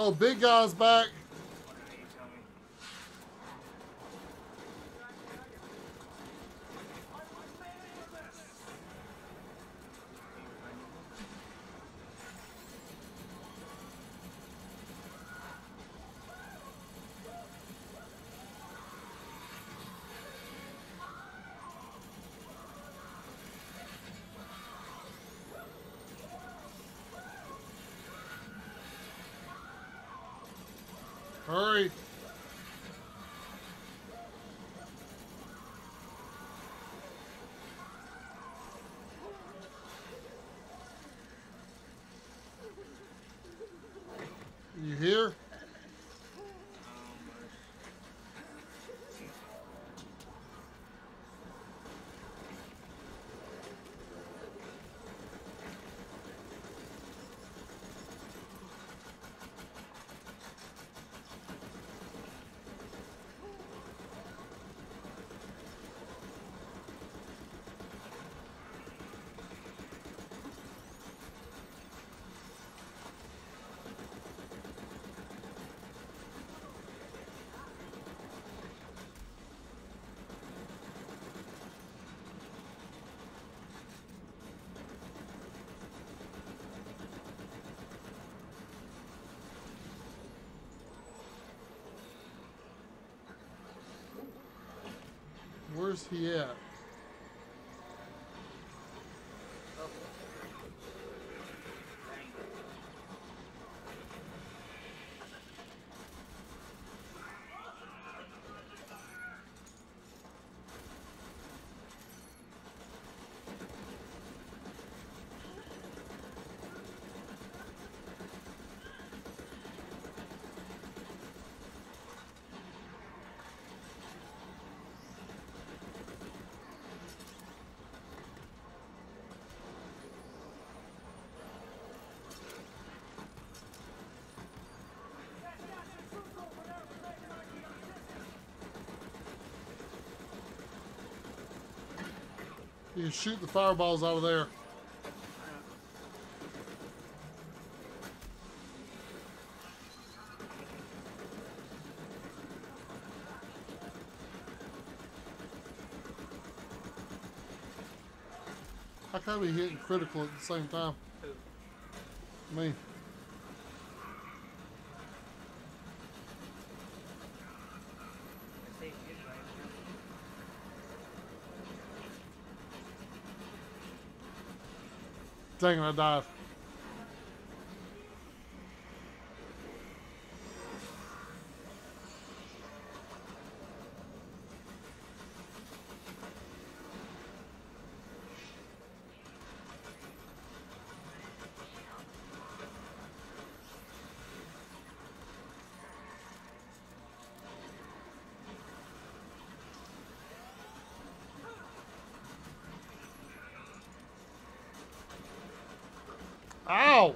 Oh, big guy's back. Hurry. You here? Where's he at? You shoot the fireballs over there. How come we hitting critical at the same time? Who? Me. I say you right Dang it, I died. Ow!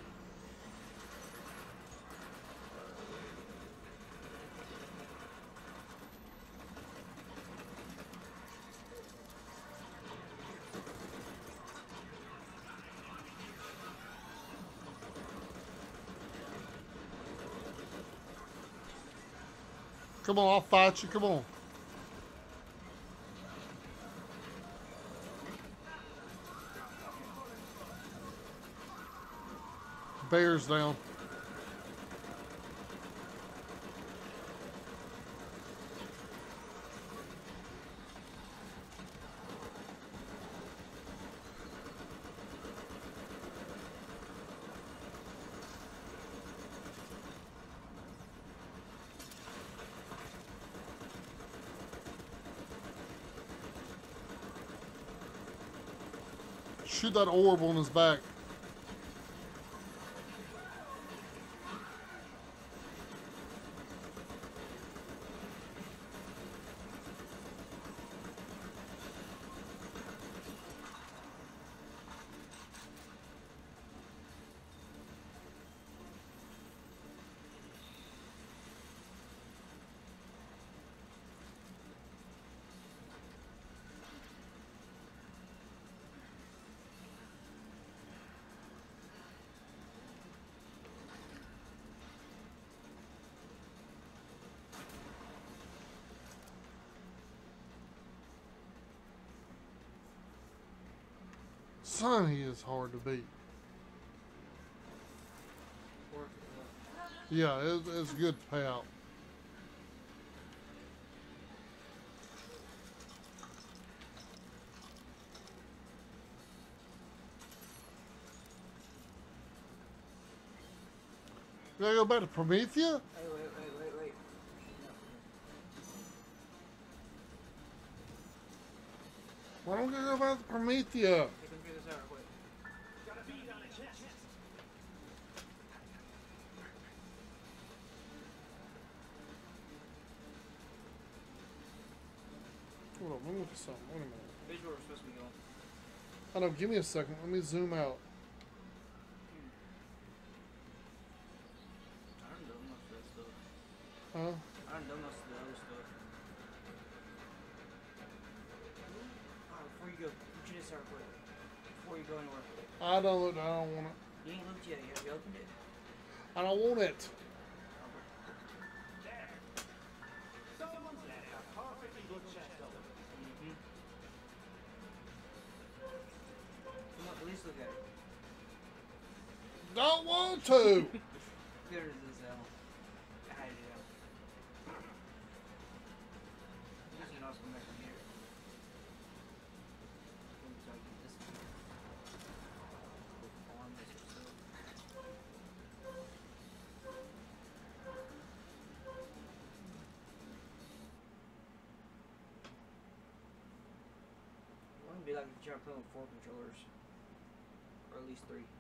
Come on, I'll fight you. Come on. Bear's down. Shoot that orb on his back. Son, he is hard to beat. Work Yeah, it's good to pay out. You gotta go back to Promethea? Wait. Why don't we go back to Promethea? Hey, come figure this out real quick. Hold on, let me look at something. Wait a minute. Here's where we're supposed to be going. I know, give me a second. Let me zoom out. I don't know most of that stuff. Huh? I don't know most of the other stuff. Before you go, look at this real quick. Before you go anywhere. I don't want it. You ain't looked yet. Have you opened it? I don't want it. Someone's left a perfectly good chest open. Come on, at least look at it. Don't want to. Good as this hell. I hate it. This is also come back from here. So I can just farm this or so. It wouldn't be like if you try playing with 4 controllers. Or at least 3.